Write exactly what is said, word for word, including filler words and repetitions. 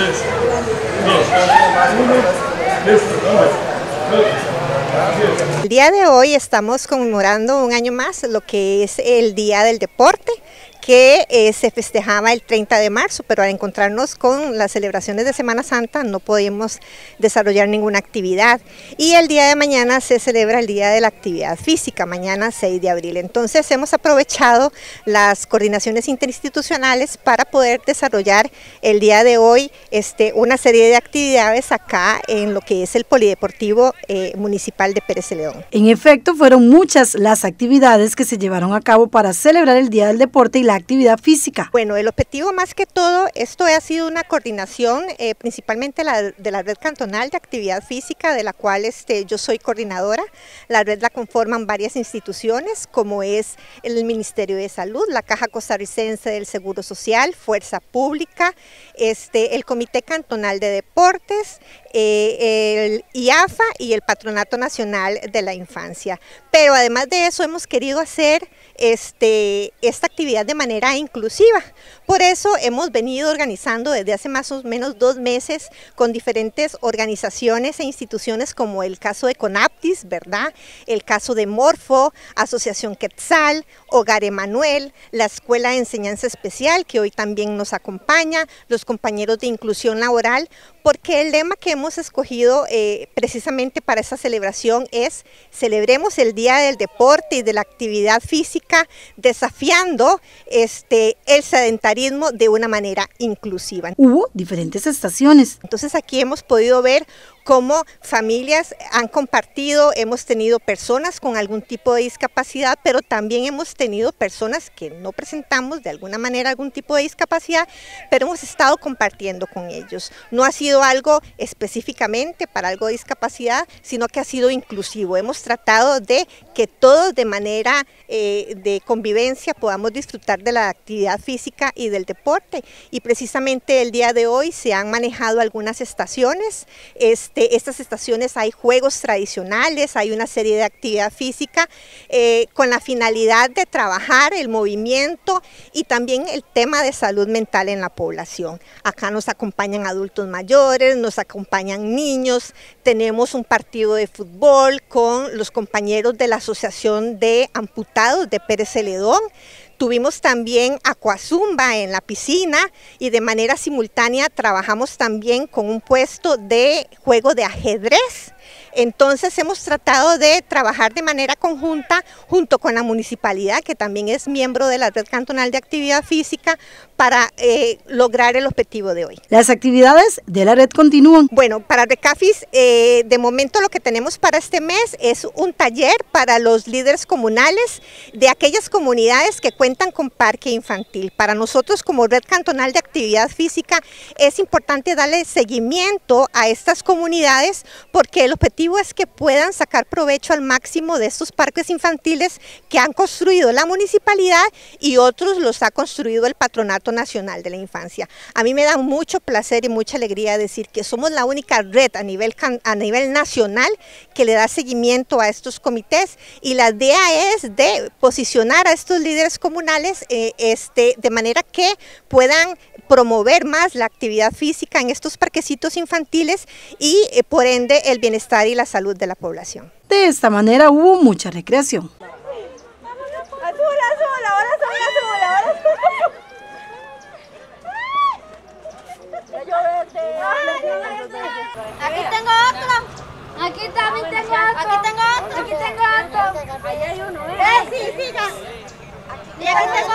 tres, dos, uno, listo, vamos. El día de hoy estamos conmemorando un año más lo que es el Día del Deporte, que eh, se festejaba el treinta de marzo, pero al encontrarnos con las celebraciones de Semana Santa no podíamos desarrollar ninguna actividad. Y el día de mañana se celebra el Día de la Actividad Física, mañana seis de abril. Entonces hemos aprovechado las coordinaciones interinstitucionales para poder desarrollar el día de hoy este, una serie de actividades acá en lo que es el Polideportivo eh, Municipal de Pérez Celedón. En efecto, fueron muchas las actividades que se llevaron a cabo para celebrar el Día del Deporte y la actividad física. Bueno, el objetivo más que todo, esto ha sido una coordinación eh, principalmente la, de la Red Cantonal de Actividad Física, de la cual este, yo soy coordinadora. La red la conforman varias instituciones, como es el Ministerio de Salud, la Caja Costarricense del Seguro Social, Fuerza Pública, este, el Comité Cantonal de Deportes, eh, el I A F A y el Patronato Nacional de la Infancia. Pero además de eso hemos querido hacer este, esta actividad de manera inclusiva. Por eso hemos venido organizando desde hace más o menos dos meses con diferentes organizaciones e instituciones, como el caso de CONAPTIS, ¿verdad? El caso de Morfo, Asociación Quetzal, Hogar Emanuel, la Escuela de Enseñanza Especial, que hoy también nos acompaña, los compañeros de inclusión laboral, porque el lema que hemos escogido eh, precisamente para esta celebración es: celebremos el Día del Deporte y de la Actividad Física, desafiando este, el sedentarismo de una manera inclusiva. Hubo diferentes estaciones. Entonces aquí hemos podido ver cómo familias han compartido, hemos tenido personas con algún tipo de discapacidad, pero también hemos tenido personas que no presentamos de alguna manera algún tipo de discapacidad, pero hemos estado compartiendo con ellos. No ha sido algo específicamente para algo de discapacidad, sino que ha sido inclusivo. Hemos tratado de que todos de manera eh, de convivencia podamos disfrutar de la actividad física y del deporte, y precisamente el día de hoy se han manejado algunas estaciones. Este, estas estaciones hay juegos tradicionales, hay una serie de actividad física eh, con la finalidad de trabajar el movimiento y también el tema de salud mental en la población. Acá nos acompañan adultos mayores, nos acompañan niños, tenemos un partido de fútbol con los compañeros de la Asociación de Amputados de Pérez Celedón. Tuvimos también acuazumba en la piscina y de manera simultánea trabajamos también con un puesto de juego de ajedrez. Entonces hemos tratado de trabajar de manera conjunta junto con la municipalidad, que también es miembro de la Red Cantonal de Actividad Física, para eh, lograr el objetivo de hoy. Las actividades de la red continúan. Bueno, para RECAFIS, eh, de momento lo que tenemos para este mes es un taller para los líderes comunales de aquellas comunidades que cuentan con parque infantil. Para nosotros como Red Cantonal de Actividad Física es importante darle seguimiento a estas comunidades, porque el objetivo es que puedan sacar provecho al máximo de estos parques infantiles que han construido la municipalidad y otros los ha construido el Patronato Nacional de la Infancia. A mí me da mucho placer y mucha alegría decir que somos la única red a nivel, a nivel nacional que le da seguimiento a estos comités, y la idea es de posicionar a estos líderes comunales eh, este, de manera que puedan promover más la actividad física en estos parquecitos infantiles y eh, por ende el bienestar y la salud de la población. De esta manera hubo mucha recreación. Azul, azul, ahora soy azul, ahora soy azul. Aquí tengo otro. Aquí también tengo otro. Aquí tengo otro. Aquí tengo otro. Ahí hay uno, ¿eh? Eh, sí, sí, ya. Y aquí tengo